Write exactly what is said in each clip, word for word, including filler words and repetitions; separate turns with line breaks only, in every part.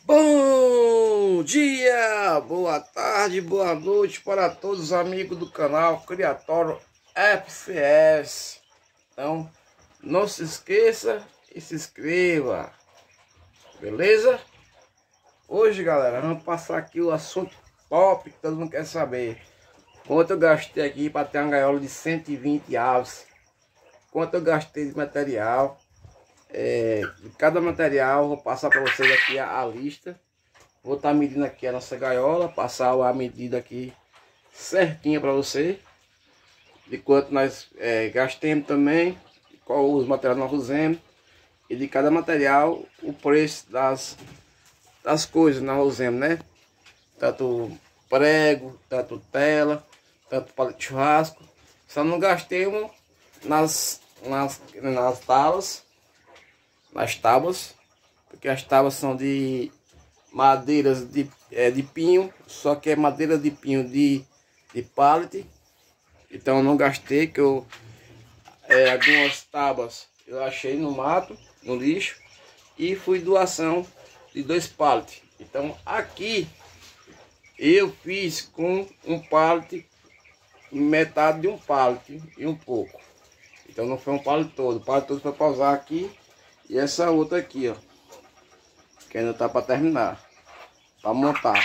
Bom dia, boa tarde, boa noite para todos os amigos do canal Criatório F C S. Então, não se esqueça e se inscreva, beleza? Hoje, galera, vamos passar aqui o assunto top que todo mundo quer saber. Quanto eu gastei aqui para ter uma gaiola de cento e vinte aves. Quanto eu gastei de material. É, de cada material, vou passar para vocês aqui a, a lista. Vou estar tá medindo aqui a nossa gaiola, passar a medida aqui certinha para você, de quanto nós é, gastemos também, qual os materiais nós usamos, e de cada material o preço das, das coisas que nós usamos, né? Tanto prego, tanto tela, tanto palito de churrasco. Só não gastemos nas, nas, nas tábuas. Nas tábuas, porque as tábuas são de madeiras de, é, de pinho, só que é madeira de pinho de, de pallet. Então eu não gastei, que eu é, algumas tábuas eu achei no mato, no lixo, e fui doação de dois pallets. Então aqui eu fiz com um pallet, metade de um pallet e um pouco. Então não foi um pallet todo, o pallet todo foi para usar aqui. E essa outra aqui, ó, que ainda tá para terminar, para montar.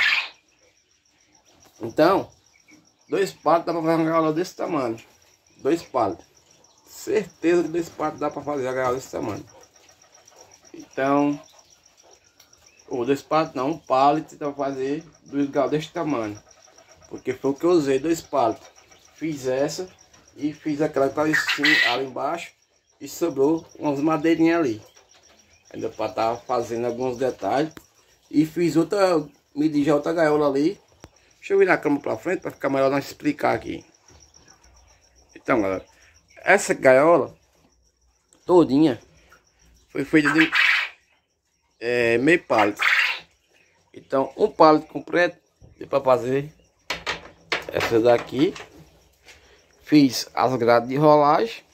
Então, dois palitos dá para fazer uma gaiola desse tamanho. Dois palitos. Certeza que dois palitos dá para fazer a gaiola desse tamanho. Então, ou dois palitos não, um palito dá para fazer dois gaiolas desse tamanho. Porque foi o que eu usei, dois palitos. Fiz essa e fiz aquela que tá ali embaixo e sobrou umas madeirinhas ali. Ainda para estar fazendo alguns detalhes. E fiz outra, medi já outra gaiola ali. Deixa eu virar a câmera para frente para ficar melhor nós explicar aqui. Então, galera, essa gaiola todinha foi feita de é, meio palito. Então, um palito completo deu para fazer essa daqui. Fiz as grades de rolagem.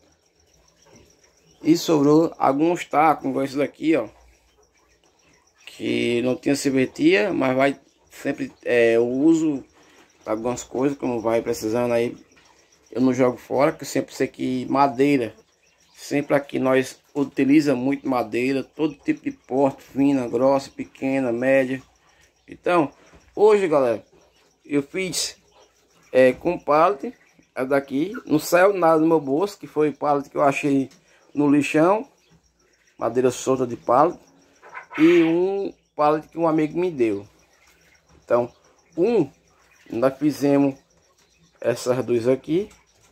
E sobrou alguns tacos, como esse daqui, ó, que não tinha serventia, mas vai sempre, é, eu uso algumas coisas, como vai precisando aí, eu não jogo fora, que eu sempre sei que madeira, sempre aqui nós utiliza muito madeira, todo tipo de porte, fina, grossa, pequena, média. Então, hoje, galera, eu fiz é, com pallet, é daqui, não saiu nada do meu bolso, que foi pallet que eu achei no lixão, madeira solta de pallet, e um pallet que um amigo me deu. Então, um nós fizemos essas duas aqui,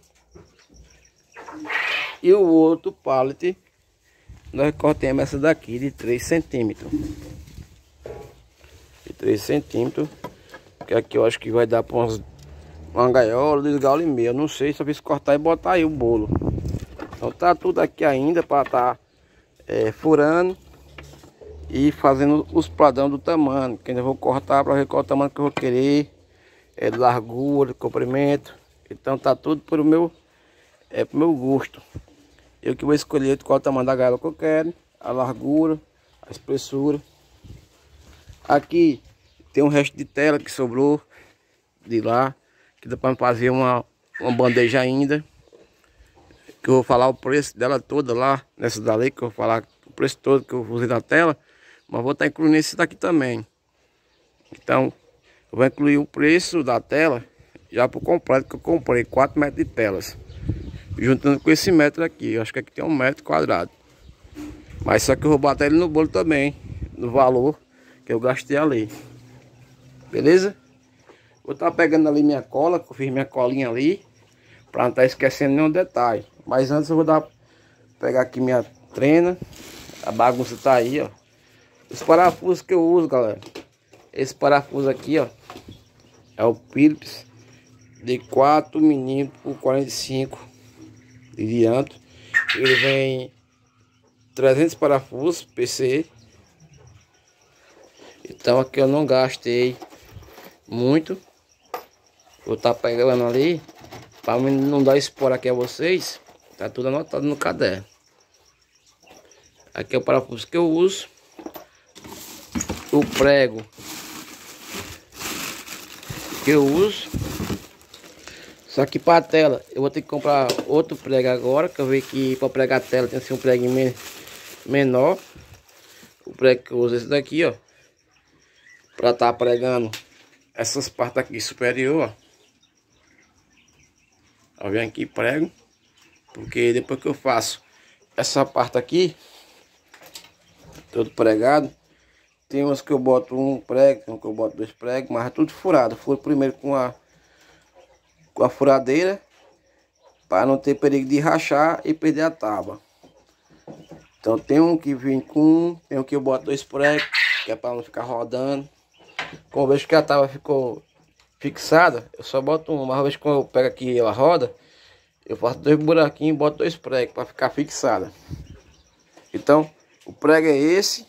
e o outro pallet nós cortamos essa daqui de três centímetros, de três centímetros, que aqui eu acho que vai dar para umas, uma gaiola, dois gaiola e meio, não sei, só fiz cortar e botar aí o bolo. Então tá tudo aqui ainda para tá é, furando e fazendo os padrão do tamanho, que ainda vou cortar para ver qual o tamanho que eu vou querer, é, largura, comprimento. Então tá tudo pro meu é pro meu gosto. Eu que vou escolher qual o tamanho da gaiola que eu quero, a largura, a espessura. Aqui tem um resto de tela que sobrou de lá, que dá para fazer uma uma bandeja ainda. Que eu vou falar o preço dela toda lá, nessa dali, que eu vou falar o preço todo que eu usei na tela, mas vou estar incluindo esse daqui também. Então, eu vou incluir o preço da tela, já por completo, que eu comprei quatro metros de telas, juntando com esse metro aqui, eu acho que aqui tem um metro quadrado. Mas só que eu vou bater ele no bolo também, no valor que eu gastei ali. Beleza? Vou estar pegando ali minha cola, que eu fiz minha colinha ali, para não estar esquecendo nenhum detalhe. Mas antes eu vou dar, pegar aqui minha trena. A bagunça tá aí, ó. Os parafusos que eu uso, galera. Esse parafuso aqui, ó, é o Phillips de quatro milímetros por quarenta e cinco de diâmetro. Ele vem trezentos parafusos P C. Então aqui eu não gastei muito. Vou estar pegando ali para não dar spoiler aqui a vocês. Tá tudo anotado no caderno. Aqui é o parafuso que eu uso. o prego que eu uso. Só que para a tela eu vou ter que comprar outro prego agora, que eu vi que para pregar a tela tem que ser um prego menor. O prego que eu uso é esse daqui, ó, para estar tá pregando essas partes aqui superior, ó. Tá vendo aqui prego, porque depois que eu faço essa parte aqui todo pregado, tem umas que eu boto um prego, tem um que eu boto dois pregos, mas é tudo furado. Furo primeiro com a com a furadeira, para não ter perigo de rachar e perder a tábua. Então tem um que vem com um, tem um que eu boto dois pregos, que é para não ficar rodando. Como eu vejo que a tábua ficou fixada, eu só boto um, mas uma vez que eu pego aqui e ela roda, eu faço dois buraquinhos e boto dois pregos para ficar fixada. Então o prego é esse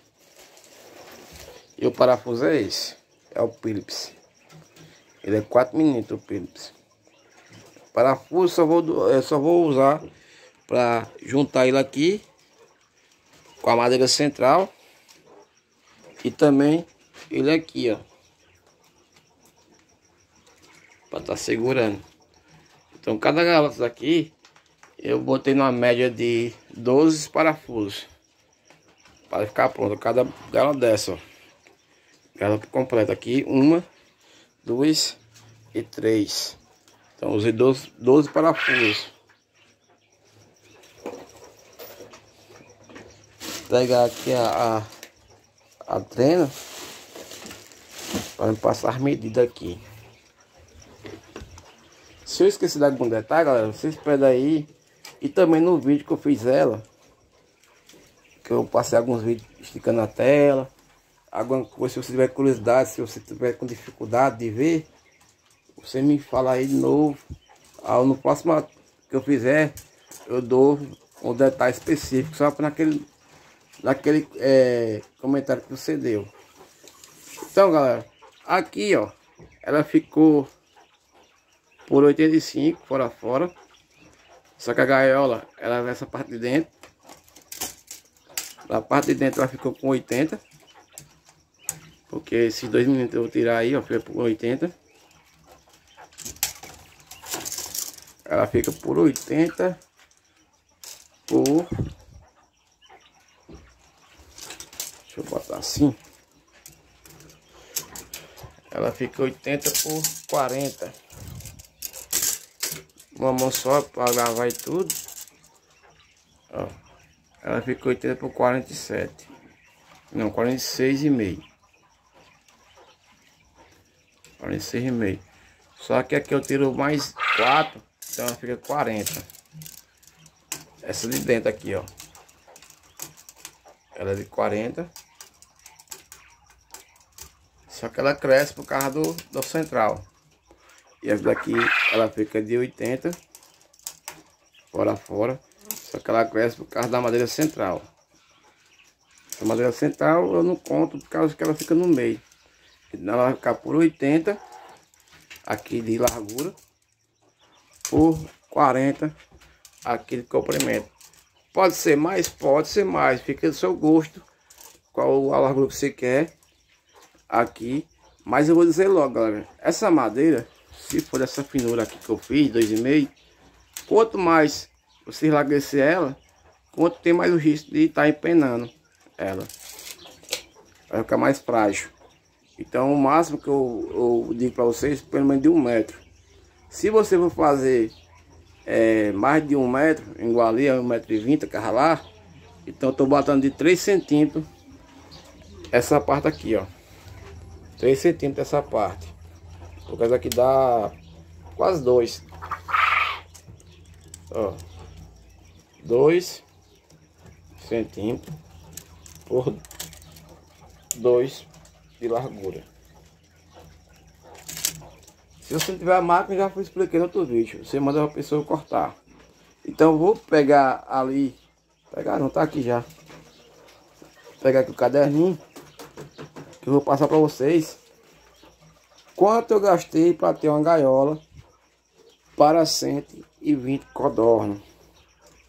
e o parafuso é esse, é o Phillips. Ele é quatro milímetros o Phillips. Parafuso só vou, eu só vou usar para juntar ele aqui com a madeira central e também ele aqui, ó, para estar tá segurando. Então cada garota aqui eu botei numa média de doze parafusos para ficar pronto cada gala dessa, ó. Gala completa aqui, uma, duas e três. Então usei doze, doze parafusos. Vou pegar aqui a, a, a trena para me passar as medidas aqui. Se eu esqueci de algum detalhe, galera, vocês pedem aí. E também no vídeo que eu fiz ela, que eu passei alguns vídeos esticando a tela, alguma coisa, se você tiver curiosidade, se você tiver com dificuldade de ver, você me fala aí de novo. Ah, no próximo que eu fizer, eu dou um detalhe específico, só para naquele, naquele é, comentário que você deu. Então, galera, aqui, ó, ela ficou por oitenta e cinco, fora fora. Só que a gaiola, ela vai essa parte de dentro. A parte de dentro ela ficou com oitenta. Porque esses dois milímetros eu vou tirar aí, ó, fica por oitenta. Ela fica por oitenta por... Deixa eu botar assim. Ela fica oitenta por quarenta. Uma mão só para gravar e tudo. Ó, ela fica oitenta por quarenta e sete. Não, quarenta e seis e meio. quarenta e seis e meio. Só que aqui eu tiro mais quatro, então ela fica quarenta. Essa de dentro aqui, ó, ela é de quarenta. Só que ela cresce por causa do, do central. E essa daqui ela fica de oitenta fora fora. Só que ela cresce por causa da madeira central. A madeira central eu não conto por causa que ela fica no meio. Então ela vai ficar por oitenta aqui de largura, por quarenta aqui de comprimento. Pode ser mais, pode ser mais, fica do seu gosto qual a largura que você quer aqui. Mas eu vou dizer logo, galera, essa madeira, se for dessa finura aqui que eu fiz, dois e meio, quanto mais você enlarguecer ela, quanto tem mais o risco de estar empenando ela, vai ficar mais frágil. Então o máximo que eu, eu digo para vocês, pelo menos de um metro. Se você for fazer é, mais de um metro, igual ali é um metro e vinte, carra lá, então eu tô botando de três centímetros essa parte aqui, ó, três centímetros essa parte, porque essa aqui dá quase dois, ó, dois centímetros por dois de largura. Se você não tiver a máquina, já fui expliquei no outro vídeo, você manda a pessoa cortar. Então eu vou pegar ali, pegar não, tá aqui já, vou pegar aqui o caderninho que eu vou passar para vocês quanto eu gastei para ter uma gaiola para cento e vinte codornas.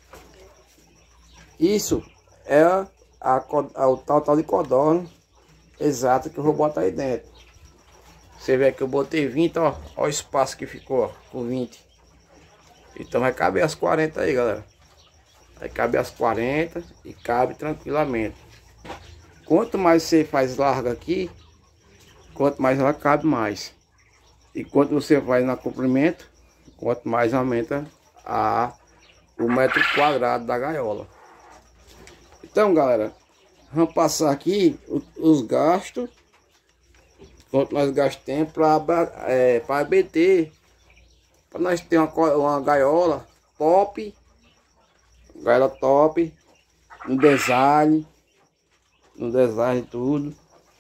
Isso é a, a, a, o tal, tal de codorna exata que eu vou botar aí dentro. Você vê que eu botei vinte, ó. Ó o espaço que ficou, ó, com vinte. Então vai caber as quarenta aí, galera. Vai caber as quarenta e cabe tranquilamente. Quanto mais você faz larga aqui, quanto mais ela cabe mais. E quanto você faz no comprimento, quanto mais aumenta a, o metro quadrado da gaiola. Então, galera, vamos passar aqui os, os gastos. Quanto nós gastamos para é, para A B T. Para nós ter uma, uma gaiola top. Gaiola top. No design. No design tudo.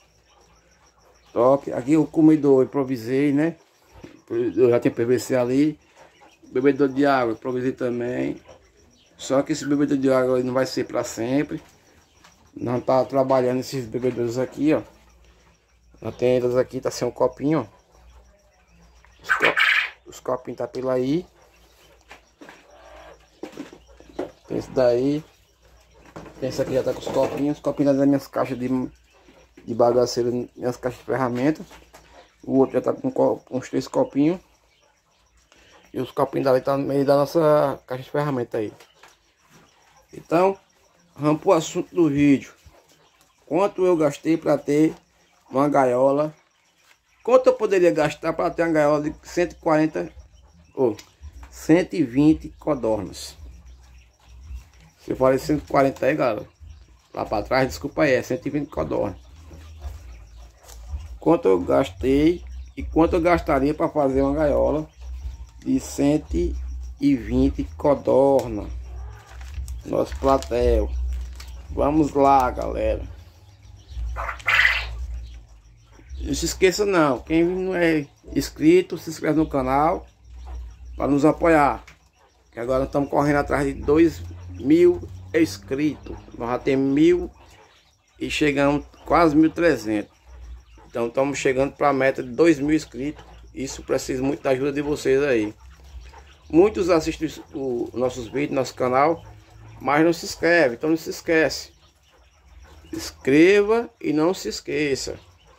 Top. Aqui o comedor eu improvisei, né? Eu já tinha P V C ali. Bebedor de água eu improvisei também. Só que esse bebedor de água não vai ser para sempre. Não tá trabalhando esses bebedores aqui, ó. Não tem eles aqui, tá sem um copinho, ó. Os, cop... Os copinhos tá pela aí. Tem esse daí. Tem esse aqui já tá com os copinhos. Os copinhos das minhas caixas de, de bagaceira, minhas caixas de ferramentas. O outro já tá com, com uns três copinhos. E os copinhos dali tá no meio da nossa caixa de ferramentas aí. Então, vamos pro assunto do vídeo. Quanto eu gastei para ter uma gaiola? Quanto eu poderia gastar para ter uma gaiola de cento e quarenta ou cento e vinte codornas? Se eu falei cento e quarenta aí, galera, lá para trás, desculpa aí, é cento e vinte codornas. Quanto eu gastei e quanto eu gastaria para fazer uma gaiola de cento e vinte codornas? Nosso platel. Vamos lá, galera. Não se esqueça não, quem não é inscrito, se inscreve no canal para nos apoiar. Que agora nós estamos correndo atrás de dois mil inscritos. Nós já temos mil e chegamos quase mil e trezentos. Então estamos chegando para a meta de dois mil inscritos. Isso precisa muito da ajuda de vocês aí. Muitos assistem os nossos vídeos, nosso canal, mas não se inscreve, então não se esquece. Inscreva e não se esqueça.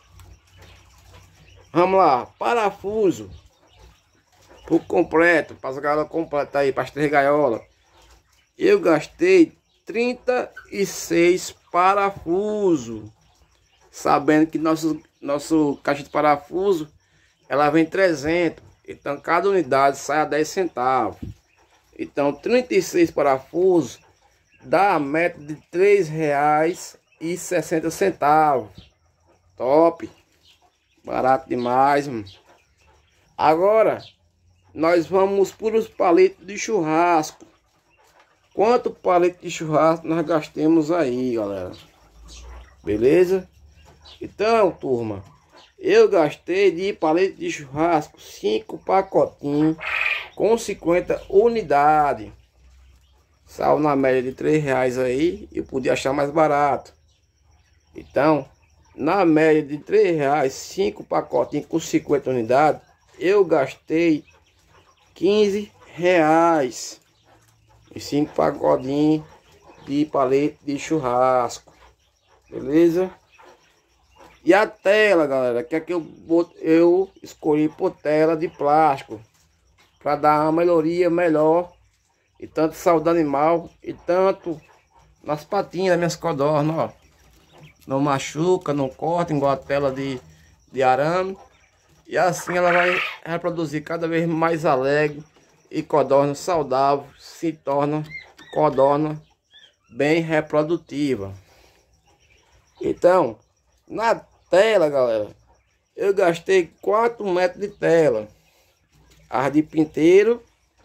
Vamos lá, parafuso por completo, para as gaiolas completas aí, para as três gaiolas. Eu gastei trinta e seis parafusos, sabendo que nosso, nosso caixa de parafuso, ela vem trezentos, então cada unidade sai a dez centavos. Então trinta e seis parafusos dá a meta de três reais e sessenta centavos. Top! Barato demais, mano. Agora nós vamos por os palitos de churrasco. Quanto palito de churrasco nós gastemos aí, galera? Beleza? Então, turma, eu gastei de palito de churrasco cinco pacotinhos com cinquenta unidades. Saiu na média de três reais aí. Eu podia achar mais barato. Então, na média de três reais, cinco pacotinhos com cinquenta unidades, eu gastei quinze reais e cinco pacotinhos de palete de churrasco. Beleza? E a tela, galera, que é que eu, eu escolhi por tela de plástico para dar uma melhoria melhor e tanto saúde animal e tanto nas patinhas das minhas codornas, ó. Não machuca, não corta igual a tela de, de arame. E assim ela vai reproduzir cada vez mais alegre. E codorna saudável se torna codorna bem reprodutiva. Então, na tela, galera, eu gastei quatro metros de tela. As de pinteiro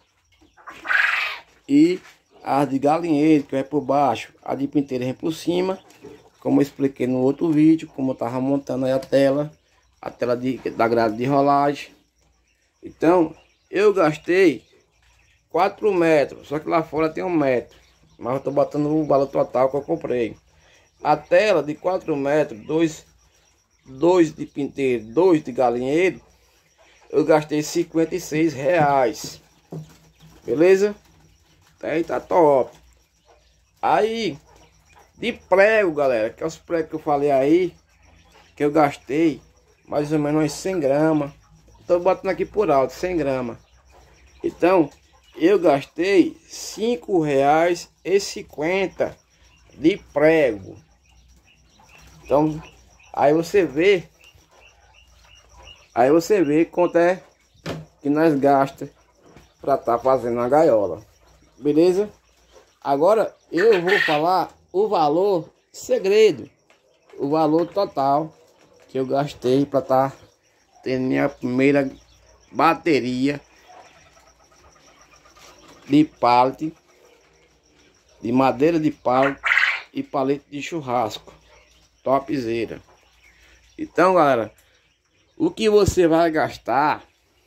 e as de galinheiro, que vai por baixo. A de pinteiro vem por cima. Como eu expliquei no outro vídeo, como eu tava montando aí a tela, a tela de, da grade de rolagem. Então, eu gastei quatro metros, só que lá fora tem um metro. Mas eu tô botando o valor total que eu comprei. A tela de quatro metros, dois, dois de pinteiro, dois de galinheiro, eu gastei cinquenta e seis reais. Beleza? Aí tá top. Aí... de prego, galera, que é os pregos que eu falei aí, que eu gastei mais ou menos umas cem gramas. Estou botando aqui por alto, cem gramas. Então, eu gastei cinco reais e cinquenta de prego. Então, aí você vê, aí você vê quanto é que nós gasta para estar tá fazendo a gaiola, beleza? Agora eu vou falar o valor segredo, o valor total que eu gastei para estar tá tendo minha primeira bateria de pallet, de madeira de pallet e palete de churrasco, topzera. Então, galera, o que você vai gastar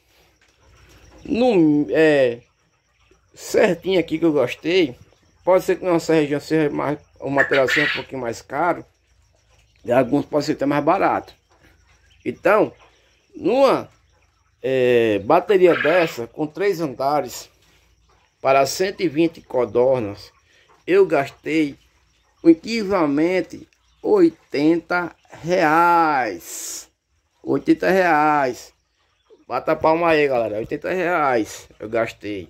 no é certinho aqui que eu gostei. Pode ser que na nossa região seja mais, o material seja um pouquinho mais caro, e alguns pode ser até mais barato. Então, numa é, bateria dessa com três andares para cento e vinte codornas, eu gastei o equivalente oitenta reais. oitenta reais. Bata a palma aí, galera. oitenta reais eu gastei.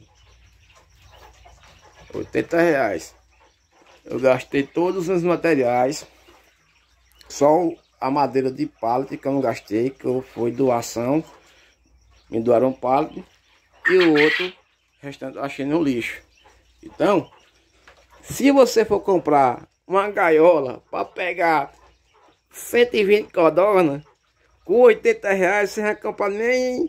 oitenta reais. Eu gastei todos os materiais. Só a madeira de pallet que eu não gastei, que eu foi doação. Me doaram um pallet. E o outro restante eu achei no lixo. Então, se você for comprar uma gaiola para pegar cento e vinte codornas, com oitenta reais você não vai comprar nem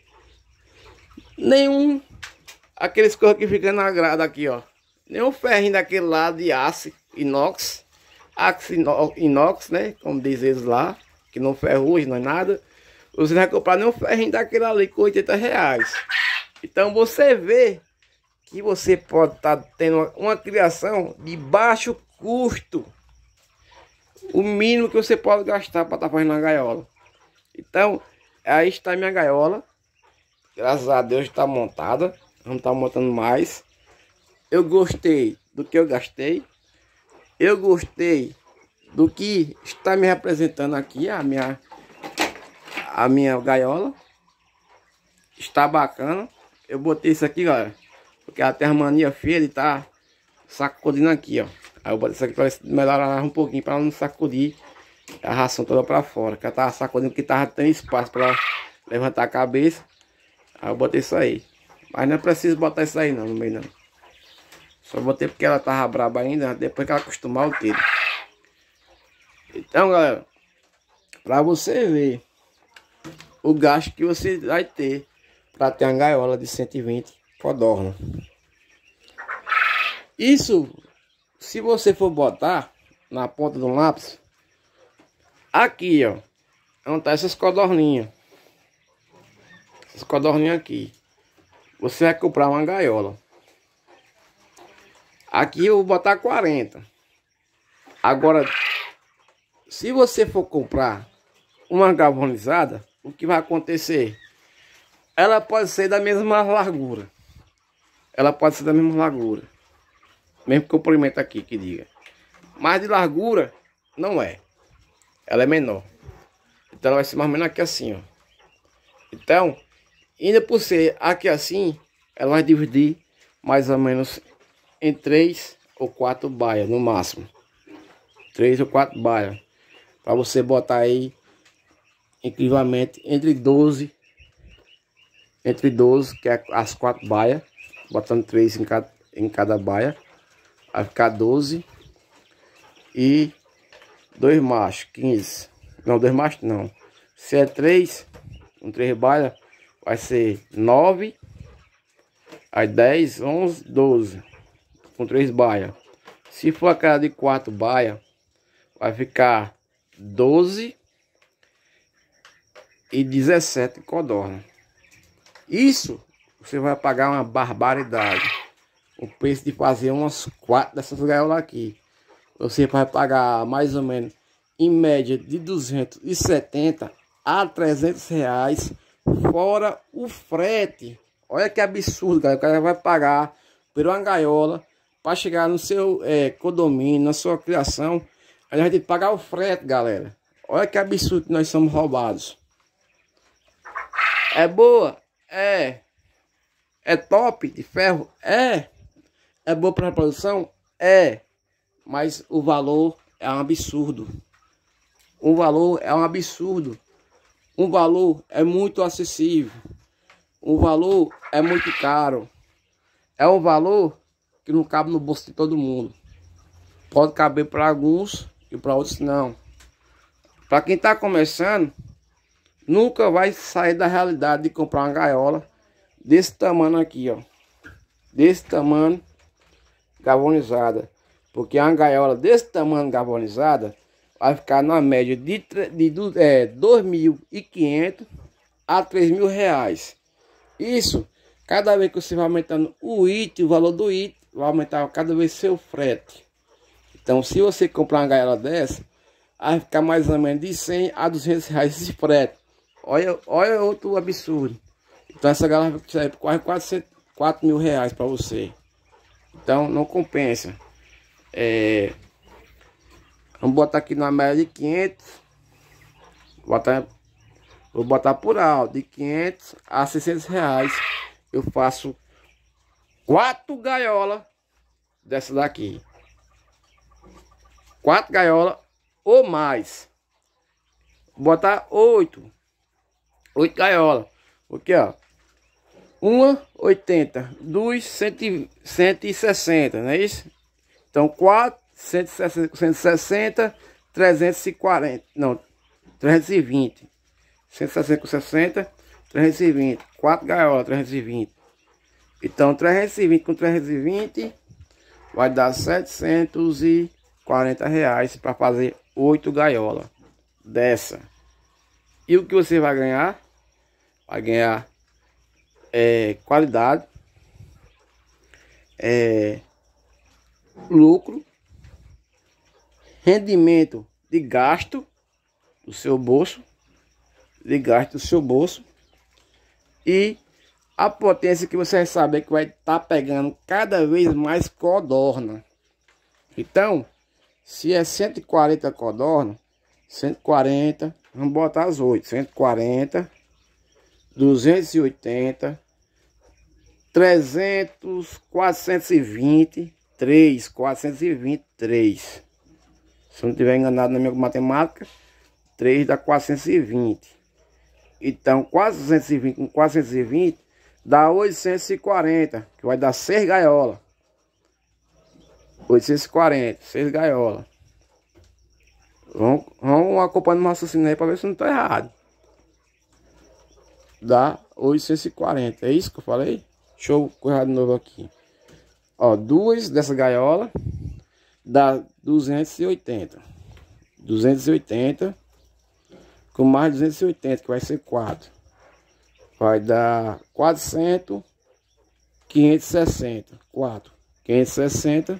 nenhum aqueles coisas que ficam na grada aqui, ó. Nenhum ferrinho daquele lado de aço inox, aço inox, né? Como diz eles lá, que não ferrugem, não é nada. Você não vai comprar nenhum ferrinho daquele ali com oitenta reais. Então você vê que você pode estar tá tendo uma, uma criação de baixo custo. O mínimo que você pode gastar para estar tá fazendo a gaiola. Então, aí está a minha gaiola. Graças a Deus está montada. Vamos estar tá montando mais. Eu gostei do que eu gastei. Eu gostei do que está me representando aqui. A minha, a minha gaiola. Está bacana. Eu botei isso aqui, galera, porque ela tem a mania feia de estar tá sacudindo aqui, ó. Aí eu botei isso aqui para melhorar um pouquinho, para ela não sacudir a ração toda para fora. Que ela tava sacudindo, que tava tendo espaço para levantar a cabeça. Aí eu botei isso aí. Mas não é preciso botar isso aí não, no meio não. Só botei porque ela tava braba ainda, depois que ela acostumar o tiro. Então, galera, para você ver o gasto que você vai ter para ter uma gaiola de cento e vinte codornas. Isso, se você for botar na ponta do lápis, aqui, ó, onde tá essas codorninhas, essas codorninhas aqui, você vai comprar uma gaiola. Aqui eu vou botar quarenta. Agora, se você for comprar uma galvanizada, o que vai acontecer? Ela pode ser da mesma largura. Ela pode ser da mesma largura. Mesmo comprimento aqui que diga. Mas de largura não é. Ela é menor. Então ela vai ser mais ou menos aqui assim, ó. Então, ainda por ser aqui assim, ela vai dividir mais ou menos em três ou quatro baias no máximo. Três ou quatro baias. Para você botar aí incrivelmente entre doze. Entre doze, que é as quatro baias, botando três em cada, em cada baia, vai ficar doze. E dois machos, quinze. Não, dois machos não. Se é três, com três baias, vai ser nove. Aí dez, onze, doze. Com três baias. Se for aquela de quatro baias, vai ficar doze e dezessete codornas. Isso você vai pagar uma barbaridade. O preço de fazer umas quatro dessas gaiolas aqui, você vai pagar mais ou menos em média de duzentos e setenta a trezentos reais, fora o frete. Olha que absurdo, galera. O cara vai pagar por uma gaiola para chegar no seu é, condomínio, na sua criação. Aí vai ter que pagar o frete, galera. Olha que absurdo que nós somos roubados. É boa? É. É top de ferro? É. É boa para reprodução? É. Mas o valor é um absurdo. O valor é um absurdo. Um valor é muito acessível. O valor é muito caro. É um valor que não cabe no bolso de todo mundo. Pode caber para alguns e para outros não. Para quem está começando, nunca vai sair da realidade de comprar uma gaiola desse tamanho aqui, ó. Desse tamanho, galvanizada. Porque uma gaiola desse tamanho galvanizada vai ficar na média de, de é, dois mil e quinhentos a três mil reais. Isso, cada vez que você vai aumentando o item, o valor do item, vai aumentar cada vez seu frete. Então, se você comprar uma gaiola dessa, vai ficar mais ou menos de cem a duzentos reais esse frete. Olha, olha outro absurdo. Então, essa gaiola vai sair por quase quatrocentos, quatro mil reais para você. Então, não compensa. É, vamos botar aqui na média de quinhentos. Vou botar, vou botar por alto, de quinhentos a seiscentos reais. Eu faço quatro gaiolas dessa daqui. Quatro gaiolas ou mais. Vou botar oito. Oito gaiolas. Porque, ó. Uma oitenta, duas cento e sessenta, não é isso? Então, quatro, cento e sessenta, trezentos e quarenta, não, trezentos e vinte. cento e sessenta com sessenta, trezentos e vinte. quatro gaiolas, trezentos e vinte. Então, trezentos e vinte com trezentos e vinte vai dar setecentos e quarenta reais para fazer oito gaiolas dessa. E o que você vai ganhar? Vai ganhar é, qualidade, é, lucro, rendimento de gasto do seu bolso, de gasto do seu bolso, e a potência que você vai saber que vai estar tá pegando cada vez mais codorna. Então, se é cento e quarenta codorna, cento e quarenta, vamos botar as oito, cento e quarenta, duzentos e oitenta, trezentos, quatrocentos e vinte, três, quatrocentos e vinte e três. Se eu não estiver enganado na minha matemática, três dá quatrocentos e vinte. Então, quatrocentos e vinte com quatrocentos e vinte dá oitocentos e quarenta, que vai dar seis gaiolas. oitocentos e quarenta, seis gaiolas. Vamos, vamos acompanhando o raciocínio aí para ver se não está errado. Dá oitocentos e quarenta, é isso que eu falei? Deixa eu correr de novo aqui. Ó, duas dessa gaiola dá duzentos e oitenta. duzentos e oitenta com mais duzentos e oitenta, que vai ser quatro. Vai dar quatrocentos, quinhentos e sessenta. quatro, quinhentos e sessenta.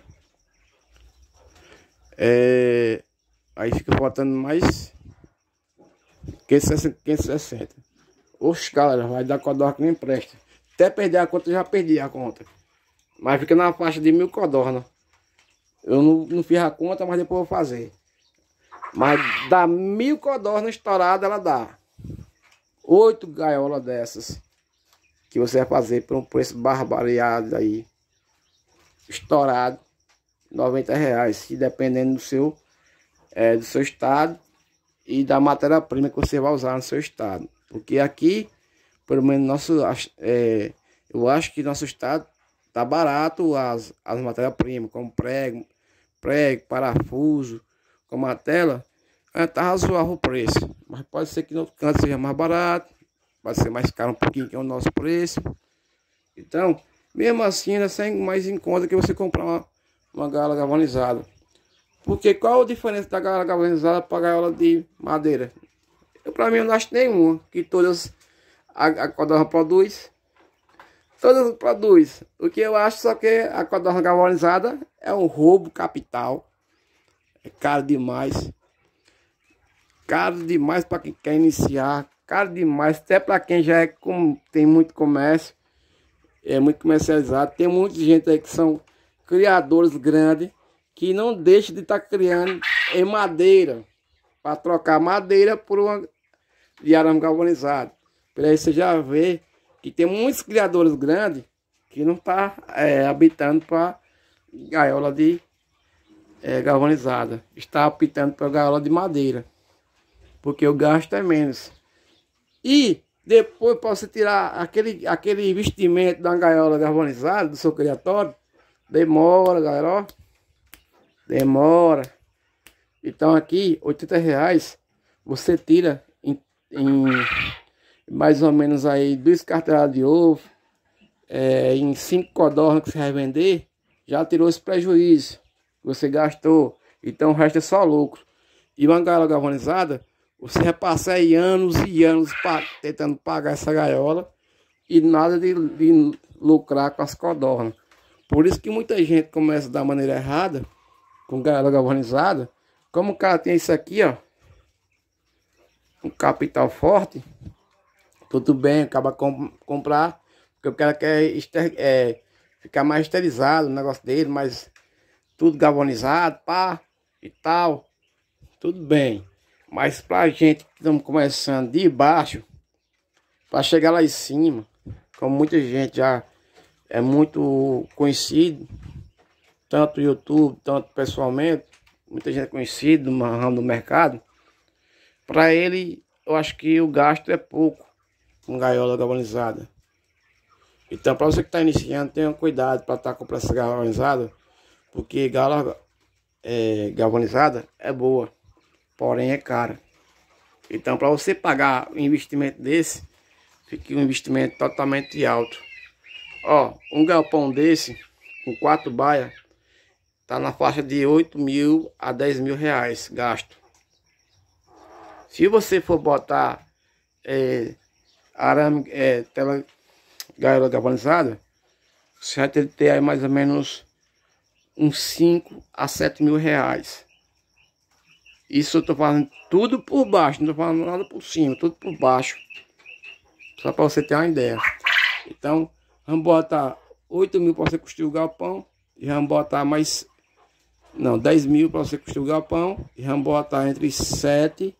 É, aí fica faltando mais quinhentos e sessenta. Oxe, galera, vai dar codorna que nem presta. Até perder a conta, eu já perdi a conta. Mas fica na faixa de mil codorna. Eu não, não fiz a conta, mas depois eu vou fazer. Mas dá mil codorna estourada, ela dá. Oito gaiolas dessas. Que você vai fazer por um preço barbariado aí. Estourado. noventa reais. Se dependendo do seu, é, do seu estado. E da matéria-prima que você vai usar no seu estado. Porque aqui, pelo menos nosso, é, eu acho que nosso estado tá barato as, as matérias-primas, como prego, prego, parafuso, como a tela, é, tá razoável o preço. Mas pode ser que no outro canto seja mais barato, pode ser mais caro um pouquinho que é o nosso preço. Então, mesmo assim, ainda sai mais em conta que você comprar uma, uma gaiola galvanizada. Porque qual a diferença da gaiola galvanizada para a gaiola de madeira? Eu, para mim, eu não acho nenhuma, que todas a, a codorna produz, todas produz. O que eu acho só que a codorna galvanizada é um roubo capital, é caro demais, caro demais para quem quer iniciar, caro demais até para quem já é com, tem muito comércio, é muito comercializado. Tem muita gente aí que são criadores grandes que não deixam de estar tá criando em madeira. para trocar madeira por uma de arame galvanizado. Por aí você já vê que tem muitos criadores grandes que não tá é, habitando para gaiola de é, galvanizada. Está optando para gaiola de madeira, porque o gasto é menos. E depois, para você tirar aquele, aquele investimento da gaiola galvanizada, do seu criatório, demora, galera, ó. Demora. Então aqui, oitenta reais, você tira em, em mais ou menos aí duas carteiradas de ovo, é, em cinco codornas que você vai vender, já tirou esse prejuízo que você gastou. Então o resto é só lucro. E uma gaiola galvanizada, você vai passar aí anos e anos pra, tentando pagar essa gaiola e nada de, de lucrar com as codornas. Por isso que muita gente começa da maneira errada, com gaiola galvanizada. Como o cara tem isso aqui, ó, um capital forte, tudo bem, acaba com, comprar, porque o cara quer ester, é, ficar mais esterilizado o negócio dele, mas tudo galvanizado, pá, e tal, tudo bem. Mas pra gente que estamos começando de baixo, para chegar lá em cima, como muita gente já é muito conhecido, tanto no YouTube, tanto pessoalmente, muita gente é conhecida no ramo do mercado, para ele, eu acho que o gasto é pouco com gaiola galvanizada. Então, para você que está iniciando, tenha cuidado para estar tá comprando essa galvanizada, porque gaiola é, galvanizada é boa, porém é cara. Então, para você pagar um investimento desse, fica um investimento totalmente alto. Ó, um galpão desse, com quatro baias, tá na faixa de oito mil a dez mil reais gasto. Se você for botar é, arame, é, tela, gaiola galvanizada, você vai ter que ter aí mais ou menos uns cinco a sete mil reais. Isso eu tô falando tudo por baixo, não tô falando nada por cima, tudo por baixo. Só para você ter uma ideia. Então, vamos botar oito mil para você construir o galpão. E vamos botar mais... Não, dez mil para você construir o galpão. E vamos botar entre sete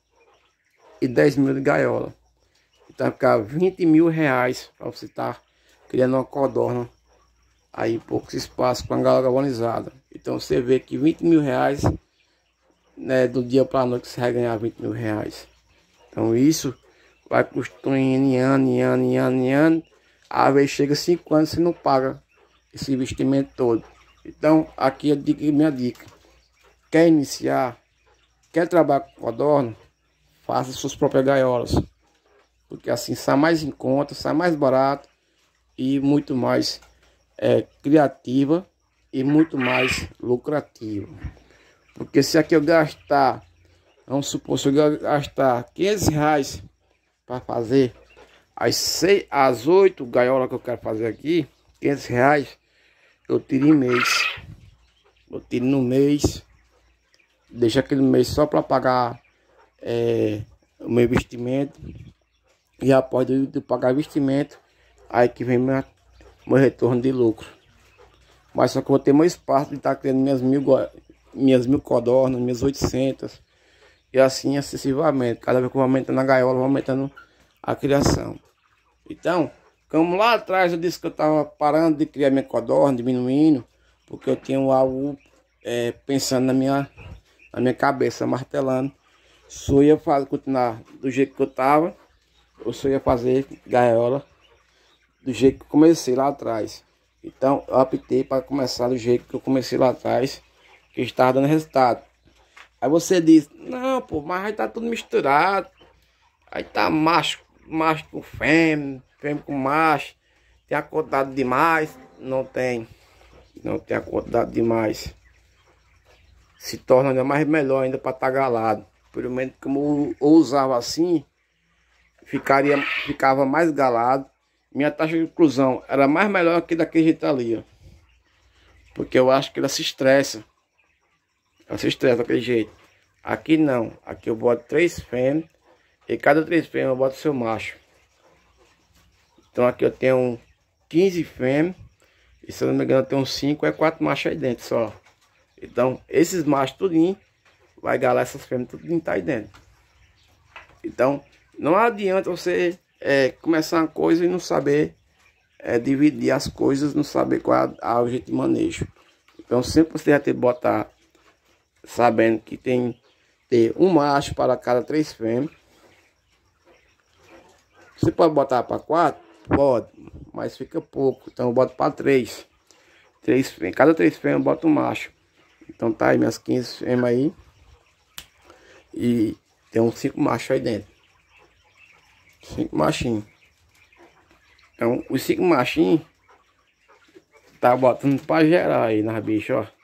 e dez mil de gaiola. Então vai ficar vinte mil reais para você estar tá criando uma codorna. Aí poucos espaços com a gaiola galvanizada. Então você vê que vinte mil reais... Né, do dia para a noite você vai ganhar vinte mil reais. Então isso vai construindo em ano, em ano, em ano, em ano. Às vezes chega cinco anos e você não paga esse investimento todo. Então aqui é a dica, minha dica. Quer iniciar, quer trabalhar com codorna, faça suas próprias gaiolas. Porque assim sai mais em conta, sai mais barato e muito mais é, criativa e muito mais lucrativa. Porque se aqui eu gastar, vamos supor, se eu gastar quinhentos reais para fazer as, seis, as oito gaiolas que eu quero fazer aqui, quinhentos reais, eu tiro em mês. Eu tiro no mês, deixo aquele mês só para pagar é, o meu investimento. E após de, de pagar investimento, aí que vem minha, meu retorno de lucro. Mas só que eu vou ter mais espaço de estar criando minhas mil minhas mil codornas, minhas oitocentas e assim sucessivamente. Cada vez que eu vou aumentando a gaiola, vou aumentando a criação. Então, como lá atrás eu disse que eu estava parando de criar minha codorna, diminuindo, porque eu tinha algo é, pensando na minha, na minha cabeça, martelando, se eu ia fazer, continuar do jeito que eu estava, ou se eu ia fazer gaiola do jeito que eu comecei lá atrás. Então eu optei para começar do jeito que eu comecei lá atrás, que estava dando resultado. Aí você diz, não, pô, mas aí tá tudo misturado. Aí tá macho, macho com fêmea, fêmea com macho. Tem acordado demais? Não tem. Não tem acordado demais. Se torna ainda mais melhor ainda para estar galado. Pelo menos como eu usava assim, ficaria, ficava mais galado. Minha taxa de inclusão era mais melhor que daquele jeito ali, ó. Porque eu acho que ela se estressa. Ela se estressa daquele jeito. Aqui não. Aqui eu boto três fêmeas. E cada três fêmeas eu boto seu macho. Então aqui eu tenho quinze fêmeas. E se eu não me engano eu tenho cinco, é quatro machos aí dentro só. Então esses machos tudinho vai galar essas fêmeas tudo que tá aí dentro. Então, não adianta você é, começar uma coisa e não saber é, dividir as coisas, não saber qual é o jeito de manejo. Então, sempre você vai ter que botar, sabendo que tem ter um macho para cada três fêmeas. Você pode botar para quatro? Pode, mas fica pouco. Então, eu boto para três. Três fêmeas. Cada três fêmeas eu boto um macho. Então, tá aí minhas quinze fêmeas aí. E tem uns cinco machos aí dentro. Cinco machinhos. Então, os cinco machinhos tá botando pra gerar aí nas bichas, ó.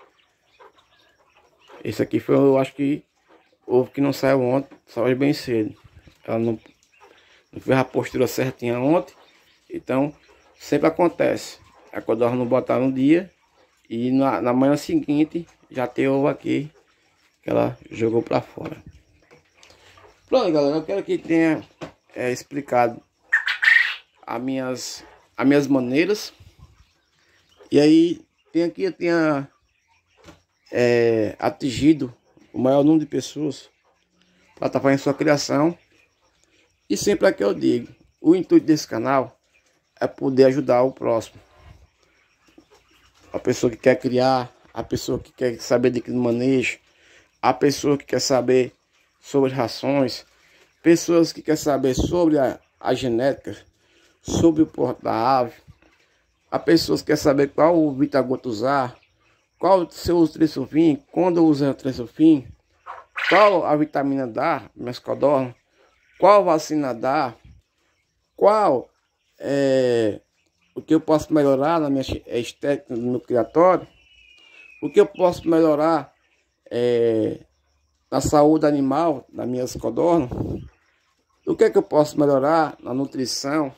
Esse aqui foi, eu acho que ovo que não saiu ontem, saiu bem cedo. Ela não, não fez a postura certinha ontem. Então, sempre acontece. A codorna não botar no dia e na, na manhã seguinte já tem ovo aqui que ela jogou pra fora. Pronto, galera, eu quero que tenha é, explicado as minhas, as minhas maneiras. E aí, tem aqui, eu tenha é, atingido o maior número de pessoas para estar fazendo sua criação. E sempre é que eu digo, o intuito desse canal é poder ajudar o próximo. A pessoa que quer criar, a pessoa que quer saber de que manejo, a pessoa que quer saber sobre rações, pessoas que querem saber sobre a, a genética, sobre o porte da ave, a pessoas que querem saber qual o Vitagoto usar, qual se eu uso Trisulfim, quando eu uso o Trisulfim, qual a vitamina dar, minhas codornas, qual vacina dar, qual é, o que eu posso melhorar na minha estética no meu criatório, o que eu posso melhorar é, na saúde animal das minhas codornas, o que é que eu posso melhorar na nutrição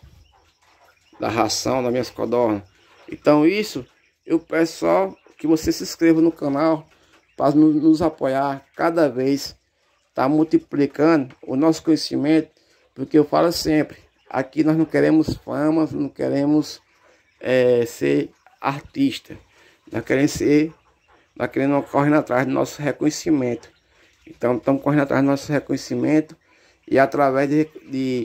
da ração das minhas codornas. Então isso eu peço só que você se inscreva no canal para nos apoiar cada vez, tá multiplicando o nosso conhecimento, porque eu falo sempre, aqui nós não queremos fama, não queremos é, ser artista, nós queremos ser, nós queremos correndo atrás do nosso reconhecimento. Então estamos correndo atrás do nosso reconhecimento e através de, de,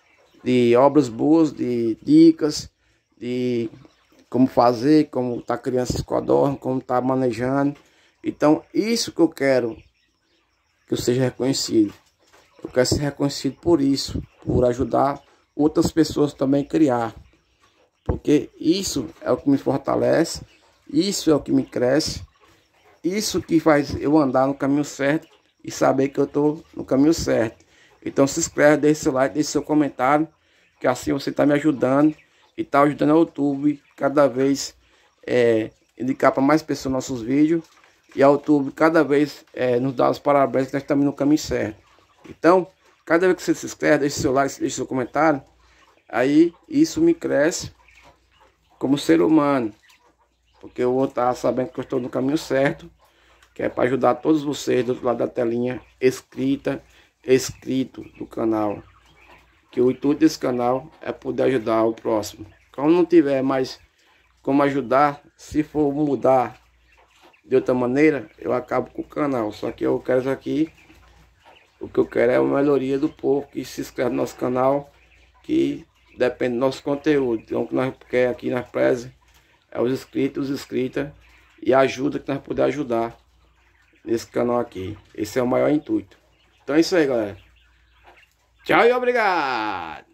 de obras boas, de dicas, de como fazer, como tá criando essas codornas, como tá manejando. Então isso que eu quero que eu seja reconhecido. Eu quero ser reconhecido por isso, por ajudar outras pessoas também a criar. Porque isso é o que me fortalece, isso é o que me cresce, isso que faz eu andar no caminho certo e saber que eu estou no caminho certo. Então se inscreve, deixe seu like, deixe seu comentário, que assim você está me ajudando e está ajudando o YouTube cada vez é, indicar para mais pessoas nossos vídeos. E a YouTube cada vez é, nos dá os parabéns que nós estamos no caminho certo. Então, cada vez que você se inscreve, deixe seu like, deixe seu comentário. Aí isso me cresce como ser humano. Porque eu vou estar sabendo que eu estou no caminho certo. Que é para ajudar todos vocês do outro lado da telinha, inscrita, inscrito do canal. Que o intuito desse canal é poder ajudar o próximo. Quando não tiver mais como ajudar, se for mudar de outra maneira, eu acabo com o canal. Só que eu quero isso aqui, o que eu quero é a melhoria do povo que se inscreve no nosso canal, que depende do nosso conteúdo. Então o que nós queremos aqui na Preze é os inscritos, os inscritas e a ajuda que nós podemos ajudar nesse canal aqui. Esse é o maior intuito. Então é isso aí, galera. Tchau e obrigado!